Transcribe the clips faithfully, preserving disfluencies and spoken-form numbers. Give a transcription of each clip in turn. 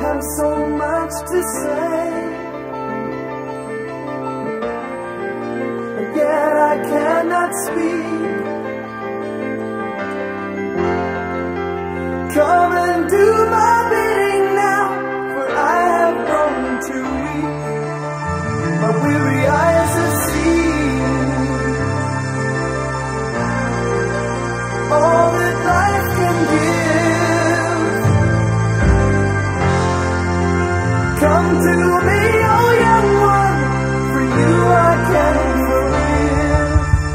have so much to say, and yet I cannot speak. Come and do my bidding now, for I have grown too weak. My weary eyes have seen all that life can give. Come to me, oh young one, for you I can forgive.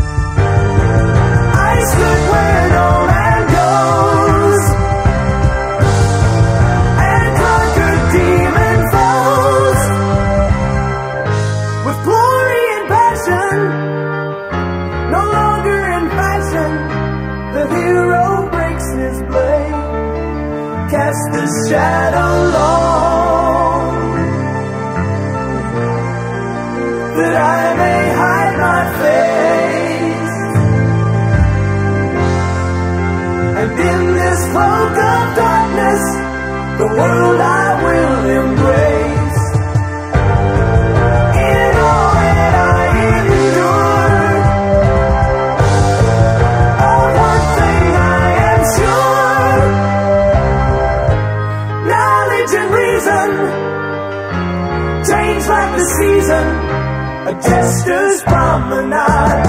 I stood where no man goes, and conquered demon foes. With glory and passion, no longer in fashion, the hero breaks his blade, cast the shadow long, that I may hide my face. And in this cloak of darkness, the world I will embrace. In all that I endure, of one thing I am sure, knowledge and reason change like the season, a jester's promenade.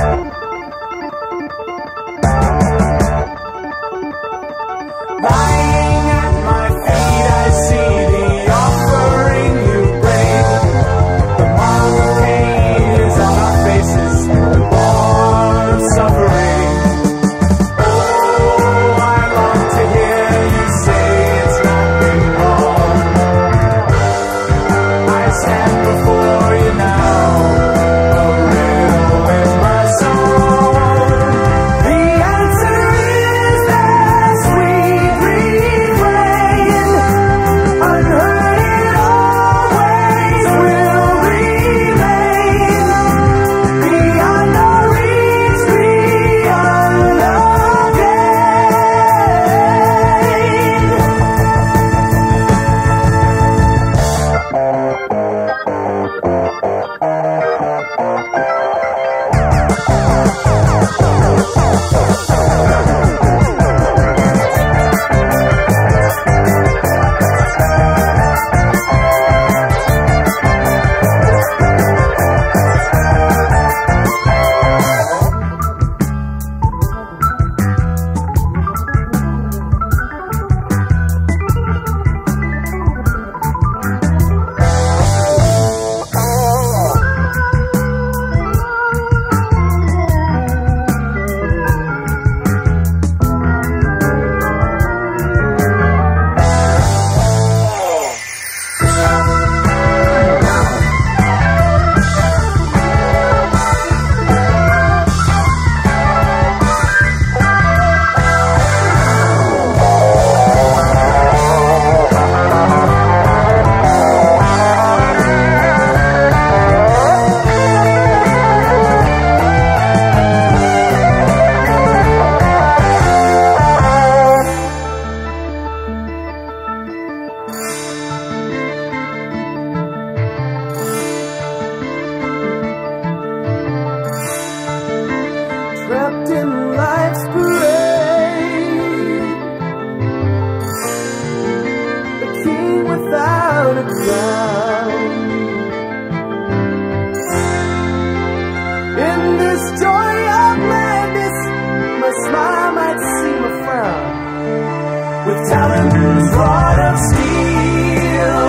Lying at my feet, I see the offering you bring. The mark of pain is on our faces, the war of suffering. Oh, I long to hear you say it's not been wrong. I stand before you now, a riddle in my soul. The answer is that sweet refrain, unheard it always will remain, beyond our reach, beyond our gain. Trapped in life's parade, a king without a crown. In this joy of madness, my smile might seem a frown. With talons wrought of steel,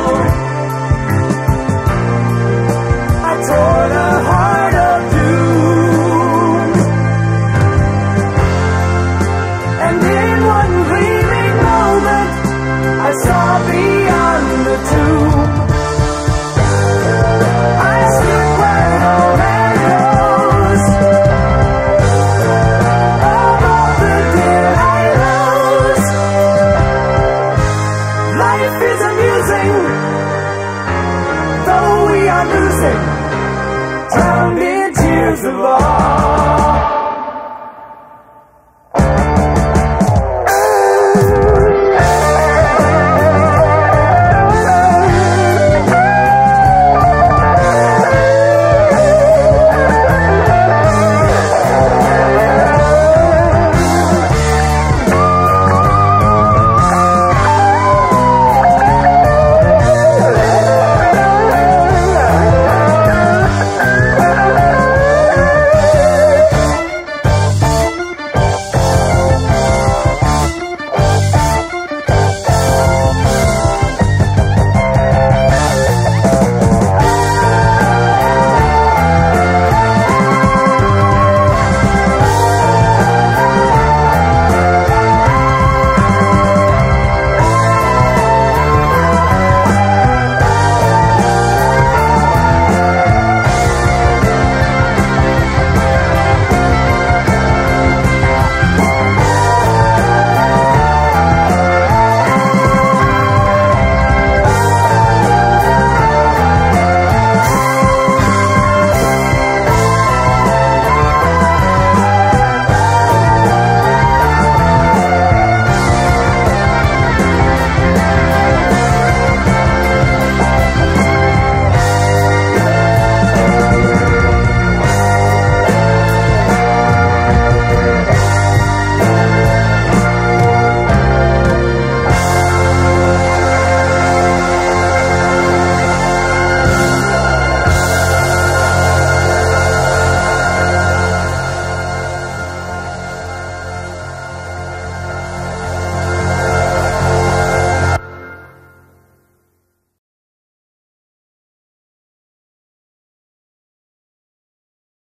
I tore the heart of doom. And in one gleaming moment, I saw beyond the tomb. I stood where no man goes, above the dead I rose. Life is amusing, though we are losing, drowned in tears of all.